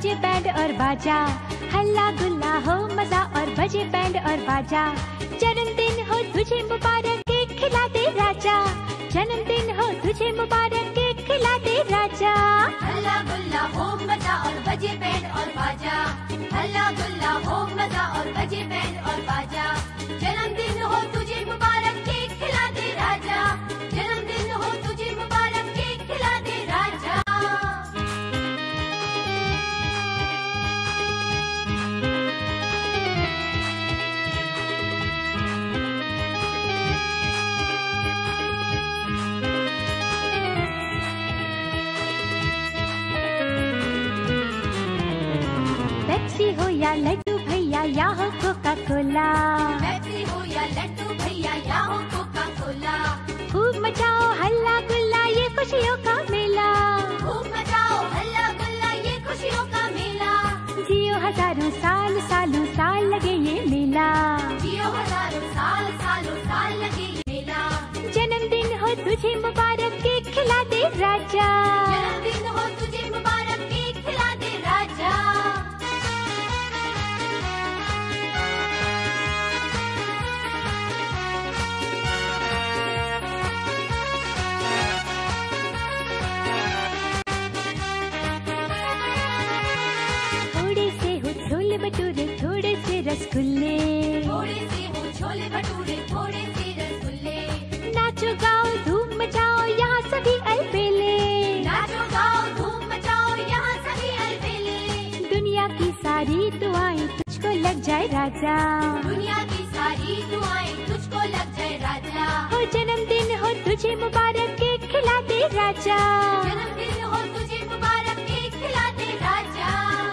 बजे बैंड और बाजा, हल्ला गुल्ला हो मजा और बजे बैंड और बाजा। जन्मदिन हो तुझे मुबारक, केक खिला दे राजा, जन्मदिन हो तुझे मुबारक, केक खिला दे राजा। हल्ला गुल्ला हो मजा और बजे बैंड और बाजा, हल्ला गुल्ला हो मजा और बजे बैंड और बाजा। जन्मदिन हो तुझे मुबारक, केक खिला दे राजा, जन्मदिन हो तुझे मुबारक, केक खिला दे राजा। पेप्सी हो या लड्डू भैया या हो कोका कोला, पेप्सी हो या लड्डू भैया या हो कोका कोला। खूब मचाओ हल्ला गुल्ला ये खुशियों का मेला, खूब मचाओ हल्ला गुल्ला ये खुशियों का मेला। जियो हजारों साल सालों साल लगे ये मेला, जियो हजारों साल सालों साल लगे ये मेला। जन्मदिन हो तुझे मुबारक, केक खिला दे राजा, जन्मदिन हो तुझे मुबारक, केक खिला दे राजा। थोड़े से हो छोले भटूरे, थोड़े से रसगुल्ले, थोड़े से हो छोले भटूरे, थोड़े से रसगुल्ले। नाचो गाओ धूम मचाओ यहाँ सभी अलबेले, नाचो गाओ धूम मचाओ यहाँ सभी अलबेले। दुनिया की सारी दुआएं तुझको लग जाए राजा, दुनिया की सारी दुआएं तुझको लग जाए राजा। हो जन्मदिन हो तुझे मुबारक, केक खिला दे राजा। जन्मदिन हो तुझे मुबारक, केक खिला दे राजा।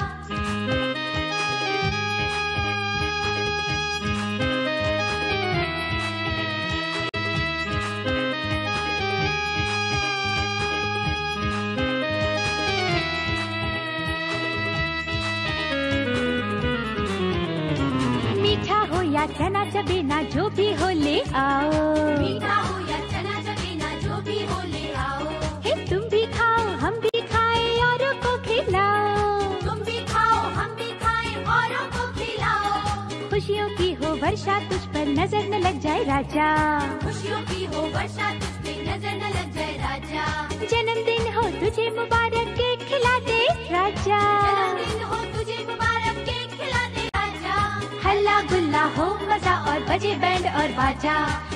मीठा हो या चना चबेना जो भी हो ले आओ, मीठा हो या चना चबेना जो भी हो ले आओ। हे तुम भी खाओ हम भी खाए औरों को खिलाओ, तुम भी खाओ हम भी खाएं औरों को खिलाओ। खुशियों की हो वर्षा तुझ पर नजर न लग जाए राजा, खुशियों की हो वर्षा तुझ पे नजर न लग जाए राजा। जन्मदिन हो तुझे मुबारक, केक खिला दे राजा। जन्मदिन हो तुझे मुबारक, केक खिला दे राजा। हल्ला गुल्ला हो मजा और बजे बैंड और बाजा,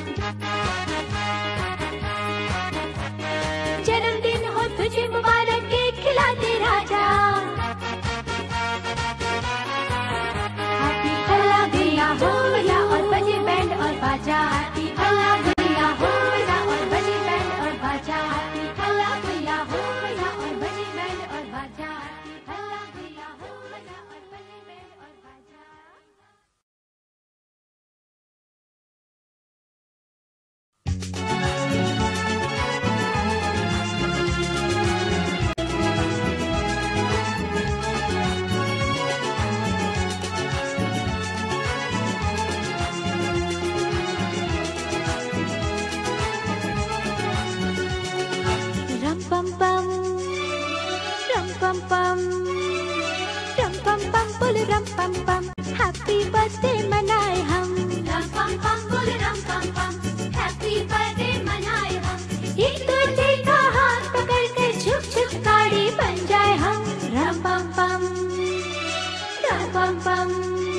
जन्मदिन हो तुझे मुबारक, केक खिला दे राजा। हैप्पी हल्ला गुल्ला हो मजा और बजे बैंड और बाजा, हैप्पी हल्ला गुल्ला हो मजा और बजे बैंड और बाजा, हैप्पी हल्ला गुल्ला हो मजा और बजे बैंड और बाजा, हैप्पी हल्ला गुल्ला हो मजा और बजे बैंड और बाजा। Ram pam pam, ram pam pam, ram pam pam, बोल ram pam pam, happy birthday मनाए हम, रम पम पम बोल रम पम पम, हैप्पी बर्थडे मनाए हम। एक दूसरे का हाथ पकड़ कर झुक झुक गाड़ी बन जाए हम, ram pam pam, ram pam pam।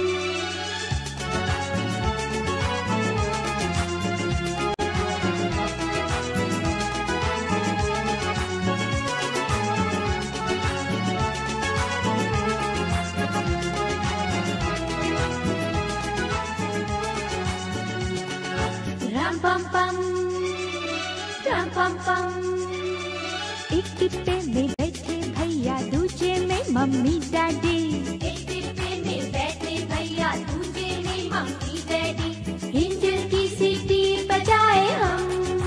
Ram pam pam, ram pam pam। एक डिब्बे में बैठे भैया, दूजे में मम्मी डैडी, एक डिब्बे में बैठे भैया, दूजे में मम्मी डैडी। इंजन की सीटी बजाए हम,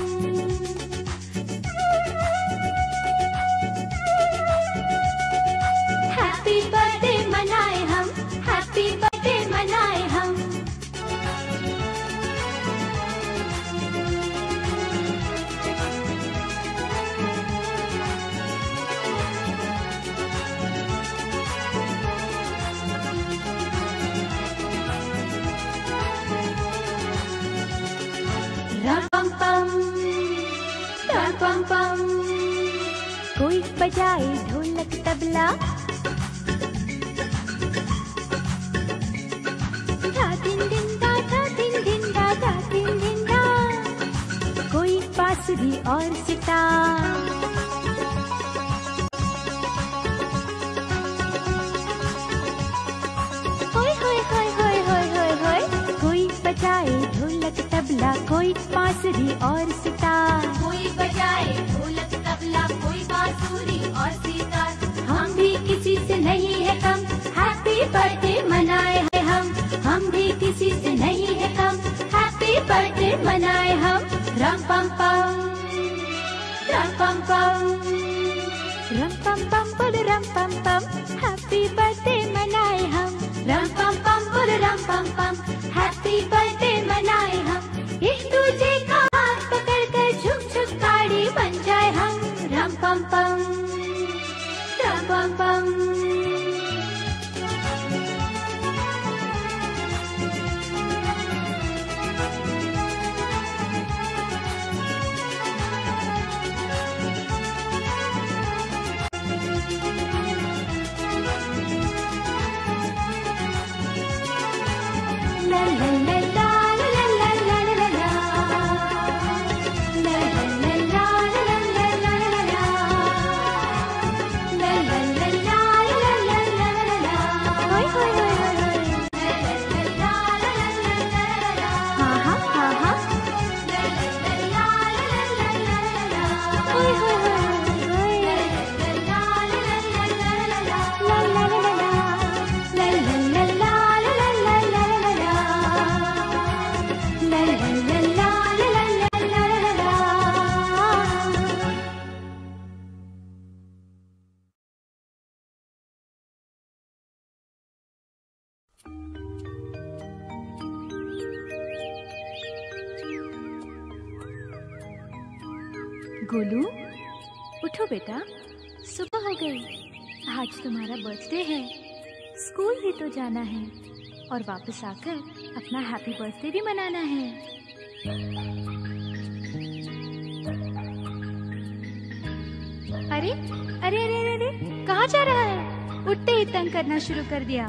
हैप्पी बर्थडे मनाए हम, हैप्पी बर्थडे मनाए हम। बजाए ढोलक तबला, धा दिन दिन धा धा दिन दिन धा धा दिन दिन धा, कोई बांसुरी और सितार। होय होय होय होय होय होय होय, कोई बजाए ढोलक तबला, कोई बांसुरी और सितार। कोई बजाए ढोलक तबला, कोई बांसुरी और सितार। हम भी किसी से नहीं है कम, हैप्पी बर्थडे मनाए हैं हम भी किसी से नहीं है कम, हैप्पी बर्थडे मनाए हम। रम पम पम रम पम पम रम पम पम बोल रम पम पम, हैप्पी बर्थडे मनाए हम। रम पम पम बोल रम पम पम, हैप्पी बर्थडे मनाए हम। एक दूजे का हाथ पकड़ कर झुक झुक ताड़ी बन जाए हम। रम पम पम रम पम पम। गोलू, उठो बेटा, सुबह हो गई। आज तुम्हारा बर्थडे है, स्कूल ही तो जाना है और वापस आकर अपना हैप्पी बर्थडे भी मनाना है। अरे अरे अरे अरे, कहाँ जा रहा है? उठते ही तंग करना शुरू कर दिया।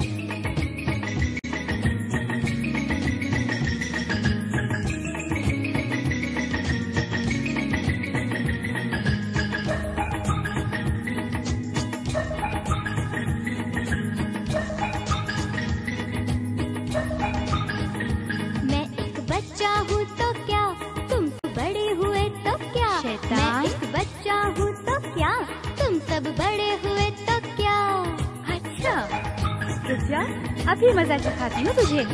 अभी मजा चखाती हूँ तुझे।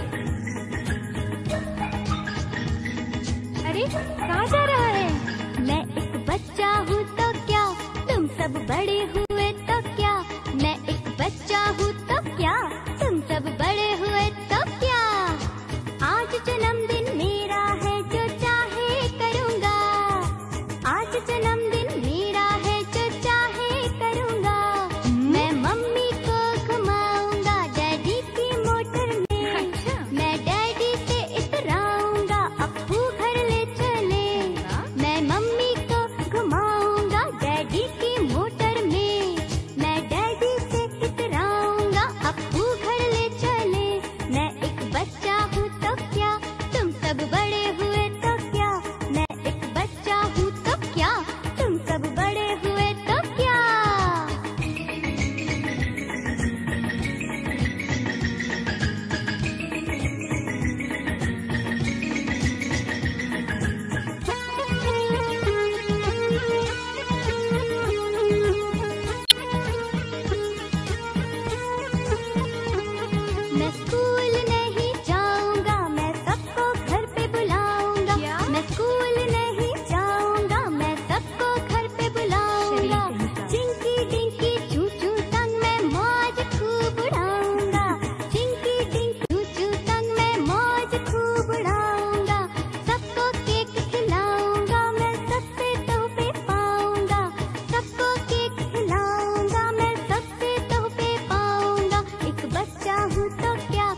अरे कहाँ जा रहा है? मैं एक बच्चा हूँ तो क्या, तुम सब बड़े हुए तो क्या। मैं एक बच्चा हूँ तो क्या, तुम सब बड़े हुए तो क्या। आज जन्मदिन मेरा है, जो चाहे करूँगा। आज जन्मदिन मेरा है, जो चाहे करूँगा। मैं मम्मी को घुमाऊंगा डैडी की मोटर में। मैं डैडी से इतराऊंगा, अप्पू घर ले चले। मैं मम्मी को घुमाऊंगा डैडी की मोटर में। मैं डैडी से इतराऊंगा, अप्पू घर ले चले। मैं एक बच्चा हूँ तो क्या, तुम सब बड़े हुए तो क्या। मैं एक बच्चा हूँ तो क्या, तुम सब बड़े हुए तो क्या। मैं स्कूल नहीं जाऊंगा, मैं सबको घर पे बुलाऊंगा। मैं स्कूल नहीं जाऊंगा, मैं सबको घर पे बुलाऊंगा। चिंकी डिंकी चू चू तंग मैं मौज खूब उड़ाऊंगा। चिंकी डिंकी चू चू तंग मैं मौज खूब उड़ाऊंगा। सबको केक खिलाऊंगा, मैं सबसे तोहफे पाऊंगा। सबको केक खिलाऊंगा, मैं सबसे तोहफे पाऊंगा। एक बच्चा हूँ तो क्या,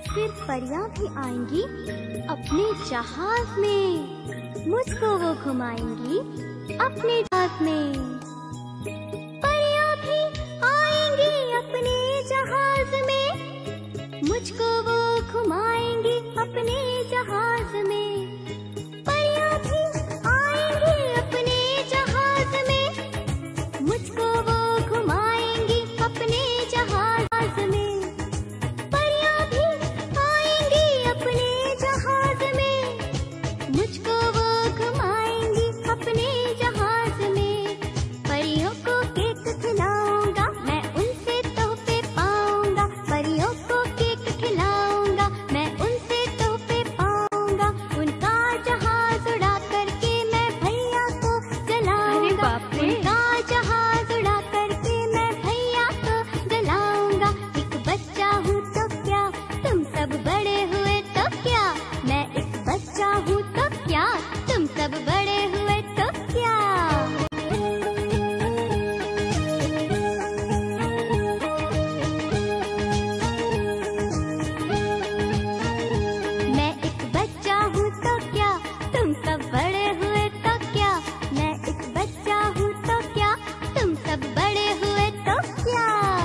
फिर परियां भी आएंगी अपने जहाज में, मुझको वो घुमाएंगी अपने जहाज में। परियां भी आएंगी अपने जहाज में, मुझको वो घुमाएंगी अपने जहाज में। परियां भी आएंगी अपने जहाज में, मुझको वो घुमाएंगी अपने जहाज में। परियां भी आएंगी अपने जहाज में, मुझको वो घुमाएंगी अपने जहाज में। परियों को केक खिलाऊंगा मैं, उनसे तोहफे पाऊंगा। परियों को केक खिलाऊंगा मैं, उनसे तोहफे पाऊंगा। उनका जहाज उड़ा करके मैं भैया को जलाऊंगा। उनका जहाज उड़ा करके मैं भैया को जलाऊंगा। एक बच्चा हूँ तो क्या, तुम सब बड़े हुए तो क्या। मैं एक बच्चा हूँ तो क्या, तुम सब बड़े हुए तो क्या। मैं एक बच्चा हूँ तो क्या, तुम सब बड़े हुए तो क्या। मैं एक बच्चा हूँ तो क्या, तुम सब बड़े हुए तो क्या।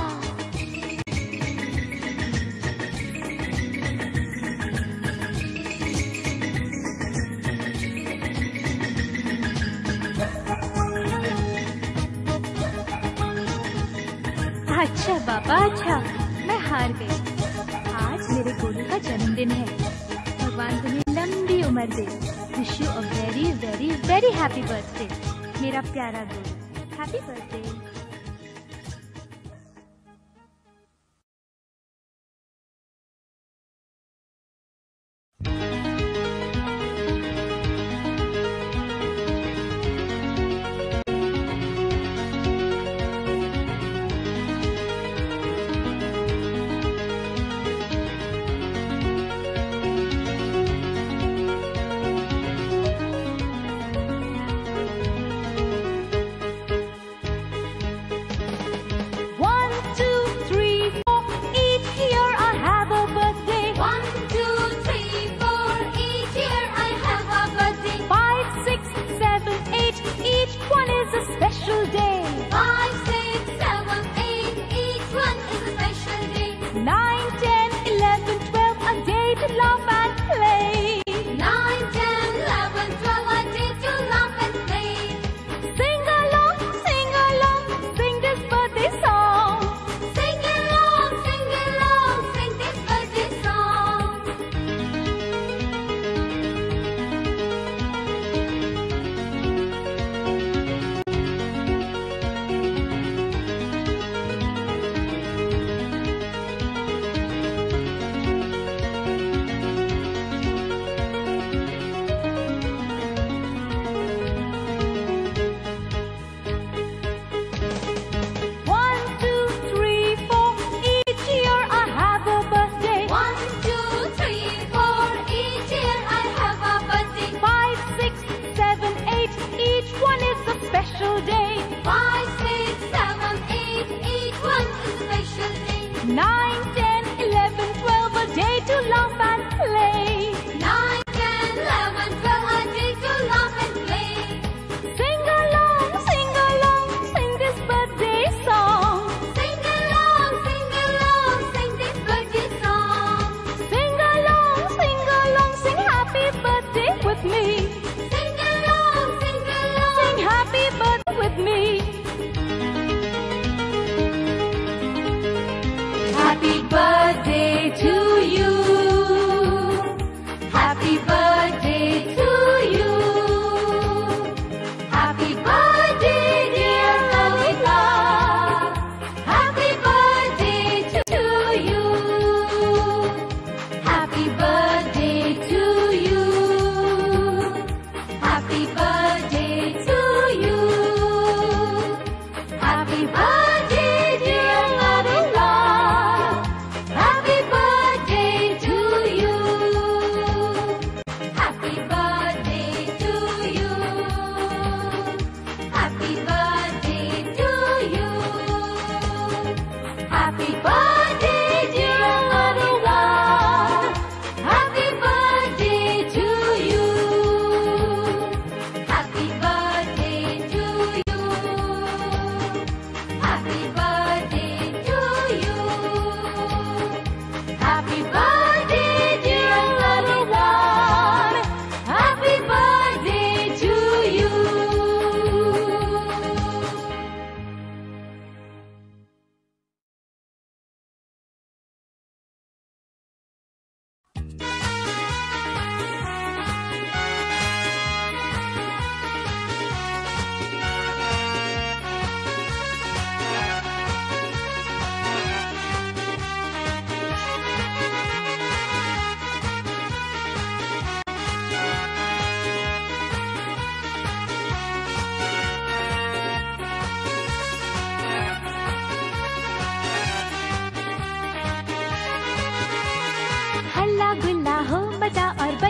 अच्छा बाबा अच्छा, मैं हार गई। आज मेरे गोलू का जन्मदिन है। भगवान तुम्हें लंबी उम्र दे। Wish you a very very very happy birthday मेरा प्यारा गोलू। Happy birthday.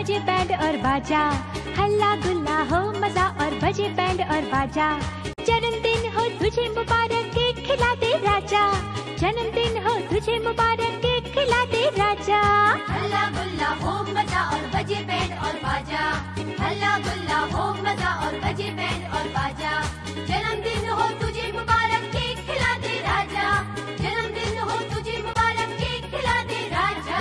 बजे बैंड और बाजा, हल्ला गुल्ला हो मजा और बजे बैंड और बाजा। जन्मदिन हो तुझे मुबारक, केक खिला दे राजा, जन्मदिन हो तुझे मुबारक, केक खिला दे राजा। हल्ला गुल्ला हो मजा और बजे बैंड और बाजा, हल्ला गुल्ला हो मजा और बजे बैंड और बाजा। जन्मदिन हो तुझे मुबारक, केक खिला दे राजा, जन्मदिन हो तुझे मुबारक, केक खिला दे राजा।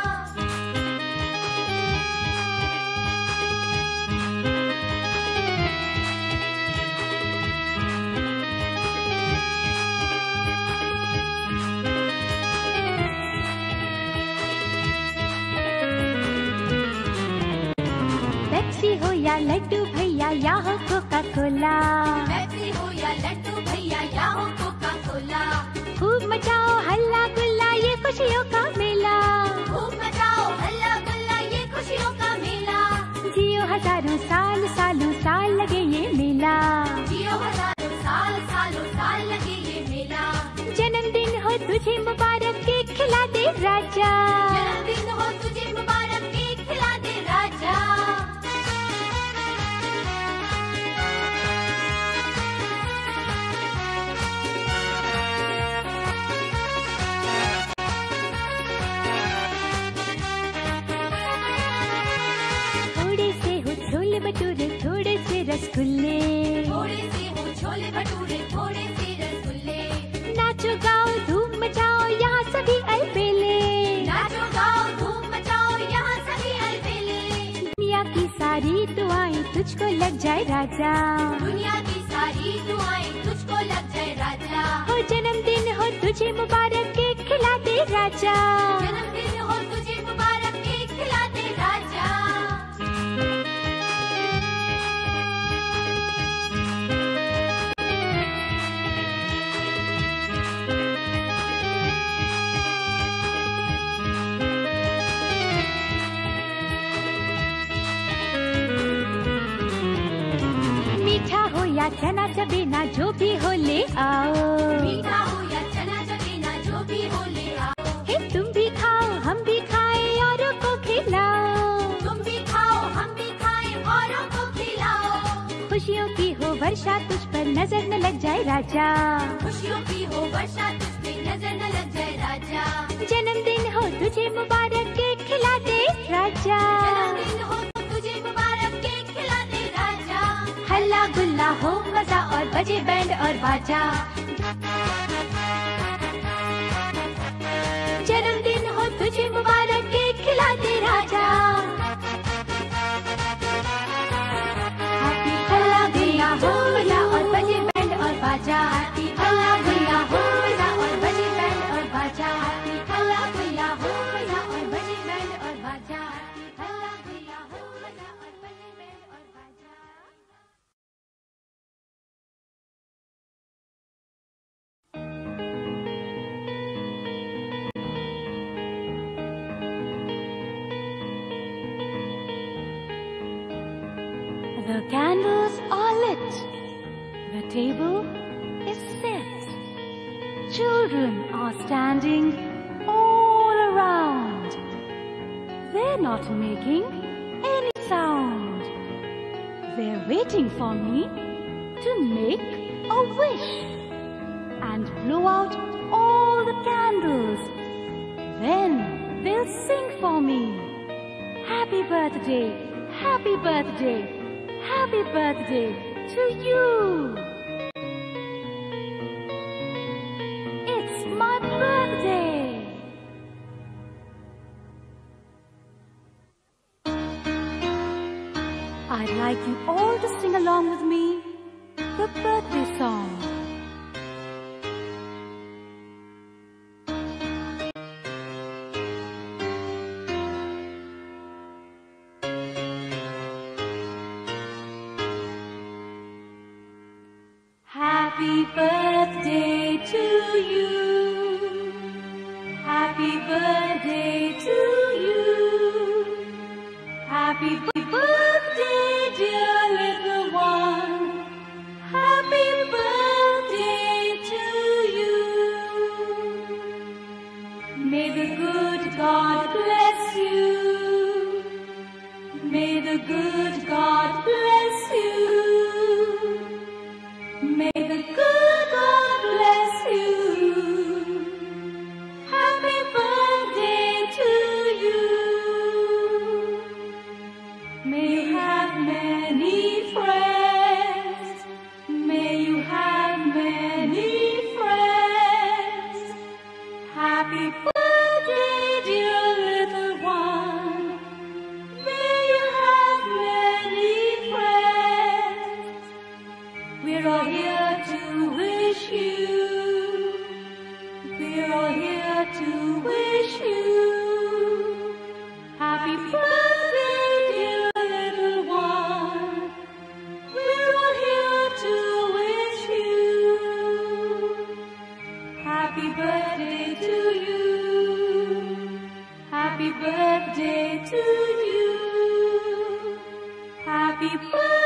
पेप्सी हो या लड्डू भैया या हो कोका कोला, पेप्सी हो या लड्डू भैया या हो कोका कोला। खूब मचाओ हल्ला गुल्ला ये खुशियों का मेला, खूब मचाओ हल्ला गुल्ला ये खुशियों का मेला। जियो हजारों साल सालों साल लगे ये मेला, जियो हजारों साल सालों साल लगे ये मेला। जन्मदिन हो तुझे मुबारक, केक खिला दे राजा। जन्मदिन हो तुझे मुबारक, केक खिला दे राजा। थोड़े से हो छोले भटूरे, थोड़े से रसगुल्ले, थोड़े से हो छोले भटूरे, थोड़े से रसगुल्ले। नाचो गाओ धूम मचाओ यहाँ सभी अलबेले, नाचो गाओ धूम मचाओ यहाँ सभी अलबेले। दुनिया की सारी दुआएं तुझको लग जाए राजा, दुनिया की सारी दुआएं तुझको लग जाए राजा। हो जन्मदिन हो तुझे मुबारक, केक खिला दे राजा। जन्मदिन हो तुझे मुबारक, केक खिला दे राजा। मीठा हो या चना चबेना जो भी हो ले आओ, मीठा हो या चना चबेना जो भी हो ले आओ। हे तुम भी खाओ हम भी खाए औरों को खिलाओ, तुम भी खाओ हम भी खाएं औरों को खिलाओ। खुशियों की हो वर्षा तुझ पर नजर न लग जाए राजा, खुशियों की हो वर्षा तुझ पे नजर न लग जाए राजा। जन्मदिन हो तुझे मुबारक, केक खिला दे राजा। जन्मदिन हो तुझे मुबारक, केक खिला दे राजा। हल्ला गुल्ला हो मजा और बजे बैंड और बाजा, जन्मदिन हो तुझे मुबारक, केक खिला दे राजा। हल्ला गुल्ला हो मजा और बजे बैंड और बाजा, हल्ला गुल्ला हो मजा और बजे बैंड और बाजा, हल्ला गुल्ला हो मजा और बजे बैंड और बाजा, हल्ला गुल्ला हो मजा और बजे बैंड और बाजा। The candles are lit. The table is set. Children are standing all around. They're not making any sound. They're waiting for me to make a wish and blow out all the candles. Then they'll sing for me. Happy birthday, happy birthday, happy birthday to you. It's my birthday. I'd like you all to sing along with me the birthday song. Happy birthday to you. Happy birthday to you. Happy birthday, dear little one. Happy birthday to you. May the good God bless you. good God bless you. May the good God bless you. Happy birthday to you. May you have many friends. May you have many friends. Happy birthday, dear little one. May you have many friends. We're all here to wish you. We're all here to wish you. Happy birthday, dear little one. We're all here to wish you. Happy birthday to you. Happy birthday to you. Happy birthday.